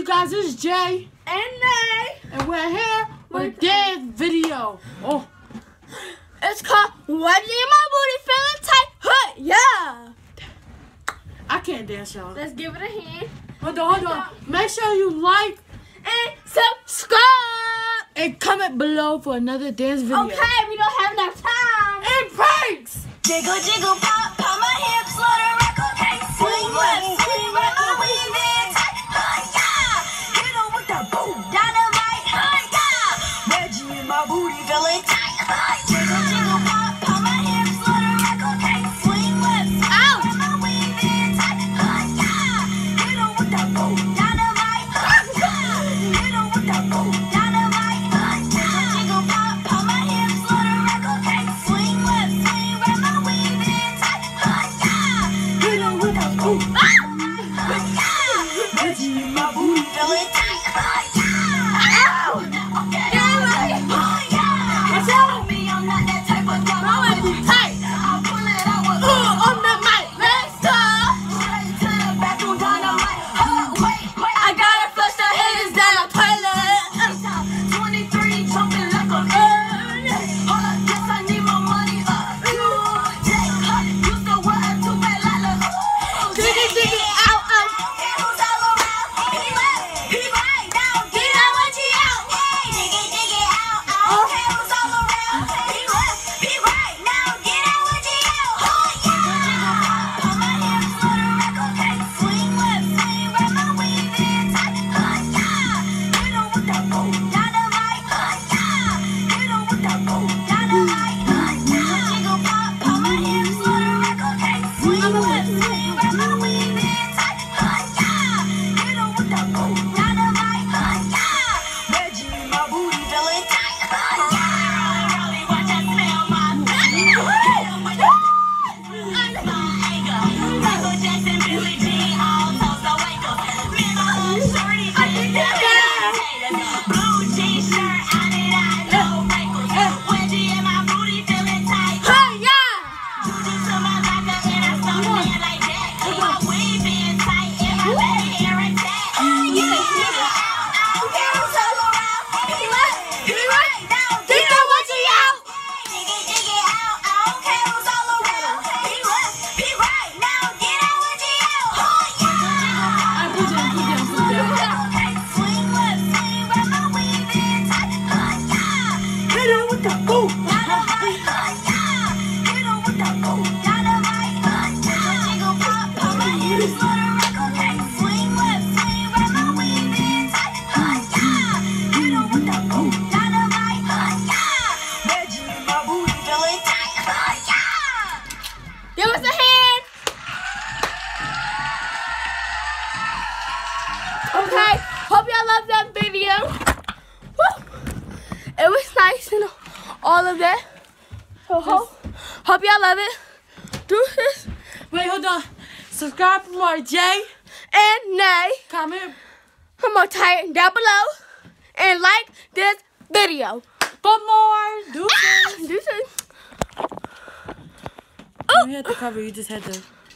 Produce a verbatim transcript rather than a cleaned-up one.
you guys? This is Jay and Nay, and we're here with Dad's video. Oh, it's called Weagie in My Booty Feeling Tight. Huh, yeah. I can't dance, y'all. Let's give it a hand. Hold on, hold on. Make sure you like and subscribe and comment below for another dance video. Okay, we don't have enough time. And pranks. Jiggle, jiggle, pop, pop my hips, let her rock, okay. Swing left, swing right, my weave in tight, huh, yeah. Hit her with the boom, dynamite, huh, yeah. Weagie in my booty, feeling tight, huh, yeah. Jiggle, jiggle, pop, pop my hips, let her rock, okay. Swing left, swing right, my weave in tight, huh, yeah. Hit her with the boom, dynamite, huh, yeah. Hit her with the boom, dynamite, huh, yeah. Jiggle, jiggle, pop, pop my hips, let her rock, okay. Swing left, swing right, my weave in tight, huh, yeah. Hit her with the boom, ah, huh, yeah. Weagie in my booty, feeling tight, huh, yeah. Ow, okay, oh yeah. It's on me, I'm not that type of girl. I want to be tight. I'll pull it out with uh, on the mic. Let's go. Straight to the bathroom, dynamite. Oh, wait, wait. I gotta flush the haters down the toilet. twenty-three, jumping like a bird. Hold up, yes, I need my money up. Jay Cut, used to wear a two-way like a dig it, dig it, out, out. Okay, who's all around? He left, he right now. Get out what you out. Dig it, dig it, out, out. Okay, who's all around? He left, he right now. Get out what you out. Oh, yeah. Pop my hips, let her rock, okay. Swing left, swing right, my weave in tight. Oh, yeah. Hit her with the boom, dynamite. Oh, yeah. Hit her with the boom, dynamite. Oh, yeah. Jiggle, pop, pop my hips, let her rock, okay. Swing left, swing right, my weave in tight. Oh, yeah. Hit her with the boom, dynamite. Oh, yeah. Weagie in my booty, feeling tight. Oh, yeah. Rolly, watch I smell my booty. Hit her with the my anger. Michael Jackson, Billie Jean, all toes the wakers. Middle hood shorty, just the blue jean shirt, on it, I know wrinkles. Weagie in my booty, feeling tight. Huh, yeah. Juju to my locker, and I saw me like that. My weave in tight, and my baby hair intact. Yeah, yeah. Out, out, who's all around? He left, he right now. Get out what you out. Dig it, dig it, out, out. Okay, who's all around? He left, he right now. Get out what you out. Oh, yeah. I put down, put down, put down. Okay, swing left, swing right, my weave in tight. Oh, yeah. Hit her with the boom, dynamite. Oh, yeah. Hit her with the boom, dynamite. Oh, yeah. Jiggle, pop, pop my hips, let her rock, okay. Swing left, swing right, my weave in tight. Oh, yeah. Hit her with the boom, dynamite. Oh, yeah. Weagie in my booty, feeling tight. Oh, yeah. Give us a hand. Okay, hope y'all love that video. Woo. It was nice and all of that. So hope, hope y'all love it. Do this Wait, hold on. Subscribe for more Jay. and Nay. Comment I'm gonna type it down below and like this video. for more. Do this. Do this. You had to cover. You just had to.